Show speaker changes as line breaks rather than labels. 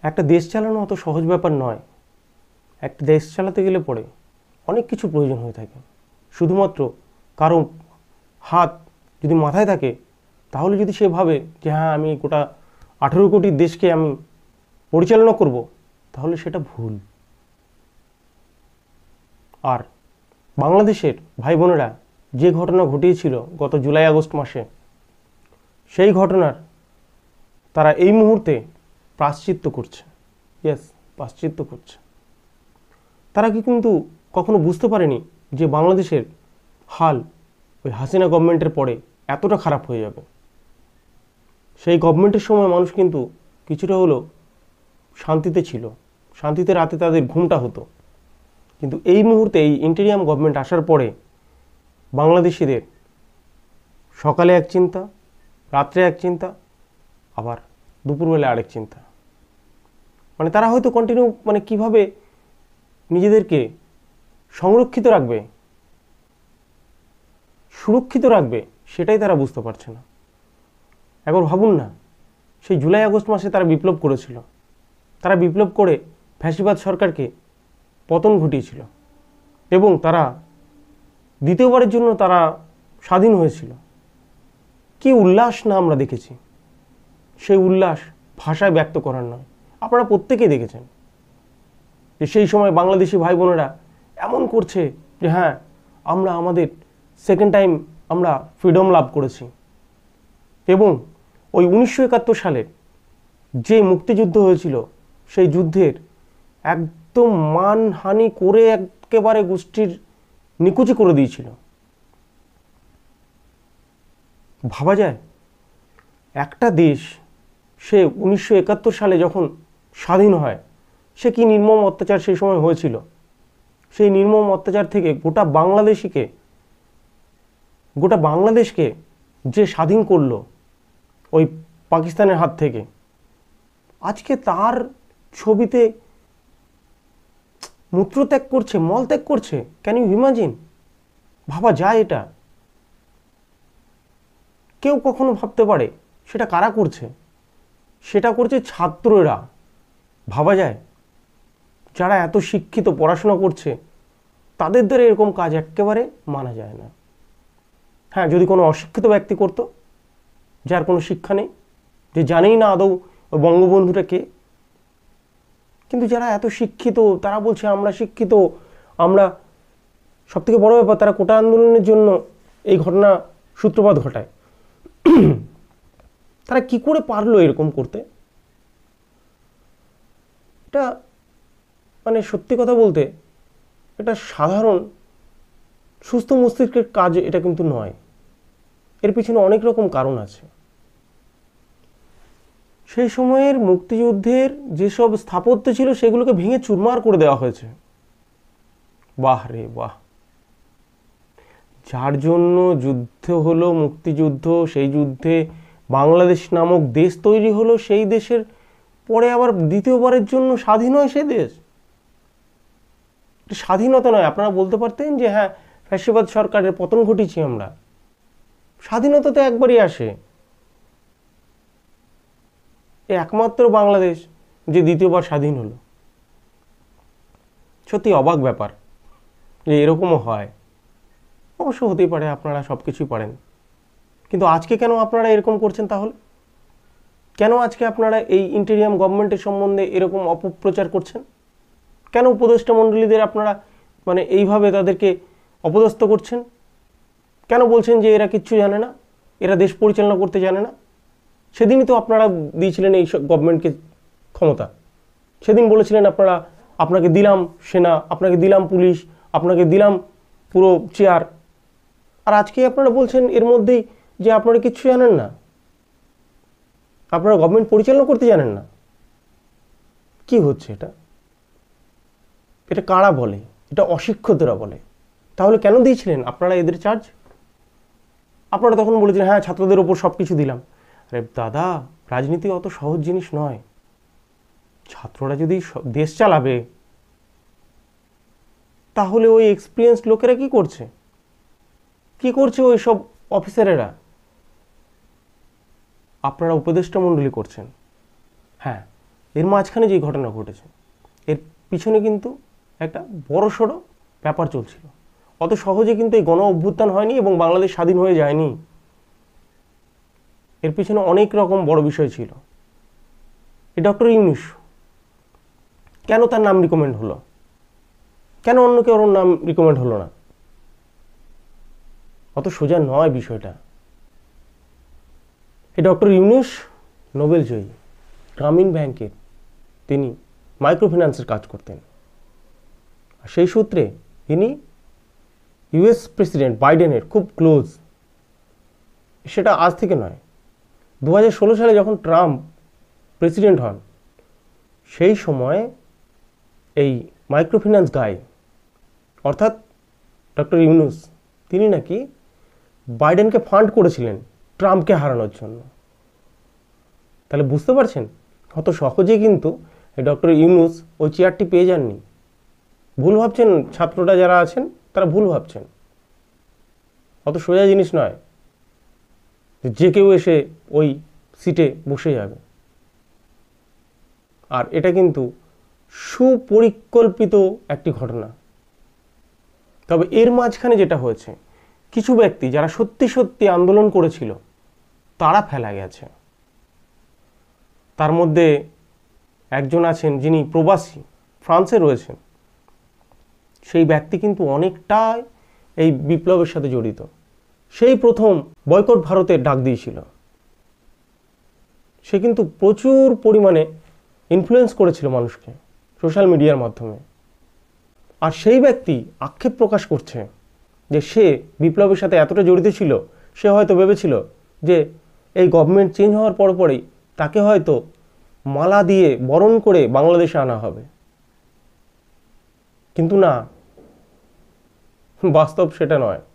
একটা দেশ চালানো অত সহজ ব্যাপার নয়। একটা দেশ চালাতে গেলে পরে অনেক কিছু প্রয়োজন হয়ে থাকে। শুধুমাত্র কারো হাত যদি মাথায় থাকে তাহলে যদি সে ভাবে যে হ্যাঁ আমি গোটা 18 কোটির দেশকে আমি পরিচালনা করব, তাহলে সেটা ভুল। আর বাংলাদেশের ভাই বোনেরা যে ঘটনা ঘটিয়েছিল গত জুলাই আগস্ট মাসে, সেই ঘটনার তারা এই মুহূর্তে প্রায়শ্চিত্ত করছে। প্রায়শ্চিত্ত করছে। তারা কিন্তু কখনো বুঝতে পারেনি যে বাংলাদেশের হাল ওই হাসিনা গভর্নমেন্টের পরে এতটা খারাপ হয়ে যাবে। সেই গভর্নমেন্টের সময় মানুষ কিন্তু কিছুটা হলেও শান্তিতে ছিল, শান্তিতে রাতে তাদের ঘুমটা হতো। কিন্তু এই মুহূর্তে এই ইন্টেরিয়াম গভর্নমেন্ট আসার পরে বাংলাদেশিদের সকালে এক চিন্তা, রাত্রে এক চিন্তা, আবার দুপুরবেলা আরেক চিন্তা। মানে তারা হয়তো কন্টিনিউ কিভাবে নিজেদেরকে সংরক্ষিত রাখবে, সুরক্ষিত রাখবে, সেটাই তারা বুঝতে পারছে না। একবার ভাবুন না, সেই জুলাই আগস্ট মাসে তারা বিপ্লব করেছিল। তারা বিপ্লব করে ফ্যাসিবাদ সরকারকে পতন ঘটিয়েছিল এবং তারা দ্বিতীয়বারের জন্য তারা স্বাধীন হয়েছিল। কি উল্লাস না আমরা দেখেছি! সেই উল্লাস ভাষায় ব্যক্ত করার নয়। আপনারা প্রত্যেকেই দেখেছেন যে সেই সময় বাংলাদেশি ভাই বোনেরা এমন করছে যে হ্যাঁ আমরা আমাদের সেকেন্ড টাইম আমরা ফ্রিডম লাভ করেছি। এবং ওই 1971 সালে যে মুক্তিযুদ্ধ হয়েছিল, সেই যুদ্ধের একদম মানহানি করে একেবারে গোষ্ঠীর নিকুচি করে দিয়েছিল। ভাবা যায় একটা দেশ সে 1971 সালে যখন স্বাধীন হয়, সে কি নির্মম অত্যাচার সেই সময় হয়েছিল। সেই নির্মম অত্যাচার থেকে গোটা বাংলাদেশকে যে স্বাধীন করলো ওই পাকিস্তানের হাত থেকে, আজকে তার ছবিতে মূত্রত্যাগ করছে, মলত্যাগ করছে। Can you imagine? ভাবা যায় এটা? কেউ কখনো ভাবতে পারে? সেটা কারা করছে? সেটা করছে ছাত্ররা। ভাবা যায় যারা এত শিক্ষিত, পড়াশোনা করছে, তাদের দ্বারা এরকম কাজ একেবারে মানা যায় না। হ্যাঁ, যদি কোনো অশিক্ষিত ব্যক্তি করতো, যার কোনো শিক্ষা নেই, যে জানেই না আদৌ বঙ্গবন্ধুটা কে, কিন্তু যারা এত শিক্ষিত তারা বলছে আমরা শিক্ষিত, আমরা সবথেকে বড় ব্যাপার তারা কোটা আন্দোলনের জন্য এই ঘটনা সূত্রপাত ঘটায়। তারা কি করে পারলো এরকম করতে? এটা সত্যি কথা বলতে এটা সাধারণ সুস্থ মস্তিষ্কের কাজ এটা কিন্তু নয়। এর পিছনে অনেক রকম কারণ আছে। সেই সময়ের মুক্তিযুদ্ধের যেসব স্থাপত্য ছিল সেগুলোকে ভেঙে চুরমার করে দেওয়া হয়েছে। বাহ রে বাহ! যার জন্য যুদ্ধ হলো, মুক্তিযুদ্ধ, সেই যুদ্ধে বাংলাদেশ নামক দেশ তৈরি হলো, সেই দেশের পরে আবার দ্বিতীয়বারের জন্য স্বাধীন হয় সেই দেশ। স্বাধীনতা নয়। আপনারা বলতে পারতেন যে হ্যাঁ ফ্যাসিবাদ সরকারের পতন ঘটিয়েছি আমরা। স্বাধীনতা তো একবারই আসে। একমাত্র বাংলাদেশ যে দ্বিতীয়বার স্বাধীন হলো। সত্যি অবাক ব্যাপার যে এরকমও হয়। অবশ্য হতেই পারে, আপনারা সব কিছুই পারেন, কিন্তু আজকে কেন আপনারা এরকম করছেন? তাহলে কেন আজকে আপনারা এই ইন্টেরিয়াম গভর্নমেন্টের সম্বন্ধে এরকম অপপ্রচার করছেন? কেন উপদেষ্টা মণ্ডলীদের আপনারা এইভাবে তাদেরকে অপদস্থ করছেন? কেন বলছেন যে এরা কিচ্ছু জানে না, এরা দেশ পরিচালনা করতে জানে না? সেদিনই তো আপনারা দিয়েছিলেন এই গভর্নমেন্টকে ক্ষমতা। সেদিন বলেছিলেন আপনাকে দিলাম সেনা, আপনাকে দিলাম পুলিশ, আপনাকে দিলাম পুরো চেয়ার। আর আজকে আপনারা বলছেন এর মধ্যেই যে আপনারা কিচ্ছু জানেন না, আপনারা গভর্নমেন্ট পরিচালনা করতে জানেন না। কি হচ্ছে এটা? এটা কারা বলে? এটা অশিক্ষিতরা বলে। তাহলে কেন দিয়েছিলেন আপনারা এদের চার্জ? আপনারা তখন বলেছিলেন হ্যাঁ ছাত্রদের ওপর সব কিছু দিলাম। আরে দাদা, রাজনীতি অত সহজ জিনিস নয়। ছাত্ররা যদি দেশ চালাবে, তাহলে ওই এক্সপিরিয়েন্স লোকেরা কি করছে? ওই সব অফিসারেরা? আপনারা উপদেষ্টা মণ্ডলী করছেন। হ্যাঁ, এর মাঝখানে যে ঘটনা ঘটেছে এর পিছনে কিন্তু একটা বড়সড় ব্যাপার চলছিল। অত সহজে কিন্তু এই গণ অভ্যুত্থান হয়নি এবং বাংলাদেশ স্বাধীন হয়ে যায়নি। এর পিছনে অনেক রকম বড় বিষয় ছিল। এই ডক্টর ইউনূস কেন তার নাম রিকমেন্ড হলো, কেন অন্য কেউ নাম রিকমেন্ড হলো না? অত সোজা নয় বিষয়টা। এই ডক্টর ইউনূস নোবেল জয়ী, গ্রামীণ ব্যাংকের তিনি মাইক্রো ফিন্যান্সের কাজ করতেন। আর সেই সূত্রে তিনি ইউএস প্রেসিডেন্ট বাইডেনের খুব ক্লোজ। সেটা আজ থেকে নয়, 2016 সালে যখন ট্রাম্প প্রেসিডেন্ট হন সেই সময় এই মাইক্রো ফিন্যান্স গাই অর্থাৎ ডক্টর ইউনূস তিনি নাকি বাইডেনকে ফান্ড করেছিলেন ট্রাম্পকে হারানোর জন্য। তাহলে বুঝতে পারছেন অত সহজে কিন্তু এই ডক্টর ইউনূস ওই চেয়ারটি পেয়ে যাননি। ভুল ভাবছেন ছাত্ররা যারা আছেন, তারা ভুল ভাবছেন। অত সোজা জিনিস নয় যে কেউ এসে ওই সিটে বসে যাবে। আর এটা কিন্তু সুপরিকল্পিত একটি ঘটনা। তবে এর মাঝখানে যেটা হয়েছে, কিছু ব্যক্তি যারা সত্যি সত্যি আন্দোলন করেছিল তারা ফেলা গেছে। তার মধ্যে একজন আছেন যিনি প্রবাসী, ফ্রান্সে রয়েছেন। সেই ব্যক্তি কিন্তু অনেকটাই এই বিপ্লবের সাথে জড়িত। সেই প্রথম বয়কট ভারতের ডাক দিয়েছিল। সে কিন্তু প্রচুর পরিমাণে ইনফ্লুয়েন্স করেছিল মানুষকে সোশ্যাল মিডিয়ার মাধ্যমে। আর সেই ব্যক্তি আক্ষেপ প্রকাশ করছে যে সে বিপ্লবের সাথে এতটা জড়িত ছিল, সে হয়তো ভেবেছিল যে এই গভর্নমেন্ট চেঞ্জ হওয়ার পরপরই তাকে হয়তো মালা দিয়ে বরণ করে বাংলাদেশে আনা হবে। কিন্তু না, বাস্তব সেটা নয়।